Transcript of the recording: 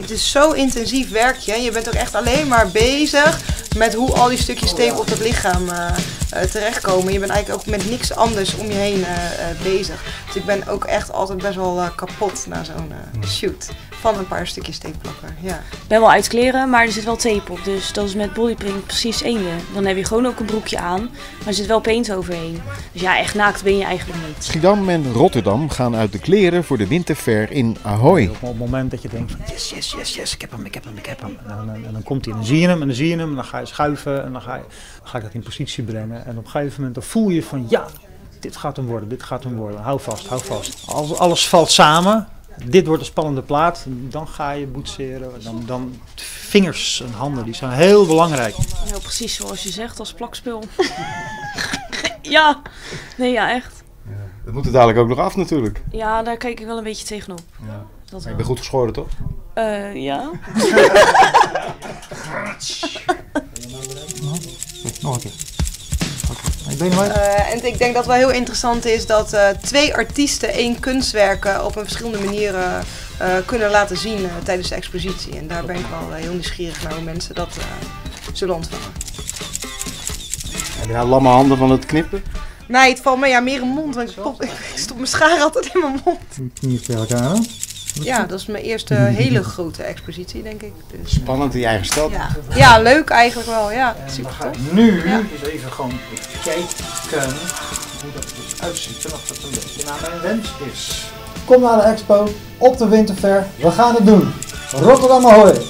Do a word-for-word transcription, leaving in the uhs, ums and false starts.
het is zo intensief werkje. Je bent ook echt alleen maar bezig met hoe al die stukjes tape op het lichaam uh, uh, terechtkomen. Je bent eigenlijk ook met niks anders om je heen uh, uh, bezig. Dus ik ben ook echt altijd best wel uh, kapot na zo'n uh, shoot. Van een paar stukjes tapeplakker, ja. Ik ben wel uit kleren, maar er zit wel tape op. Dus dat is met bodyprint precies eender. Dan heb je gewoon ook een broekje aan, maar er zit wel paint overheen. Dus ja, echt naakt ben je eigenlijk niet. Schiedam en Rotterdam gaan uit de kleren voor de winterfair in Ahoy. Op het moment dat je denkt van yes, yes, yes, yes, ik heb hem, ik heb hem, ik heb hem. En dan, en dan komt hij en dan zie je hem en dan zie je hem en dan ga je schuiven en dan ga, je, dan ga ik dat in positie brengen. En op een gegeven moment dan voel je van ja, dit gaat hem worden, dit gaat hem worden. Hou vast, hou vast. Als alles valt samen, dit wordt een spannende plaat, dan ga je boetseren. Dan, dan vingers en handen, die zijn heel belangrijk. Heel precies zoals je zegt, als plakspul. Ja, nee ja, echt. Ja, dat moet er dadelijk ook nog af natuurlijk. Ja, daar kijk ik wel een beetje tegenop. Ja. Dat je bent goed geschoren, toch? Uh, ja. Nog een keer. Ik ben uh, en ik denk dat wel heel interessant is dat uh, twee artiesten één kunstwerk uh, op een verschillende manieren uh, kunnen laten zien uh, tijdens de expositie. En daar ben ik wel uh, heel nieuwsgierig naar hoe mensen dat uh, zullen ontvangen. Heb je nou lamme handen van het knippen? Nee, het valt me ja, meer in mijn mond, want ik, pop, ik stop mijn schaar altijd in mijn mond. Niet tegen elkaar, hè? Ja, dat is mijn eerste hele grote expositie, denk ik. Dus, spannend in je eigen stad. Ja, ja, leuk eigenlijk wel. Ja, super tof. Nu ja. is even gewoon kijken hoe dat er dus uitziet en of dat een beetje naar mijn wens is. Kom naar de expo op de winterfair. We gaan het doen. Rotterdam Ahoy!